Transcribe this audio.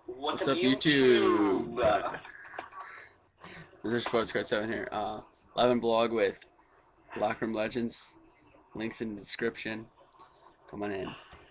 What's up, YouTube? This is Sports Card 7 here. Live and blog with Locker Room Legends. Links in the description. Come on in.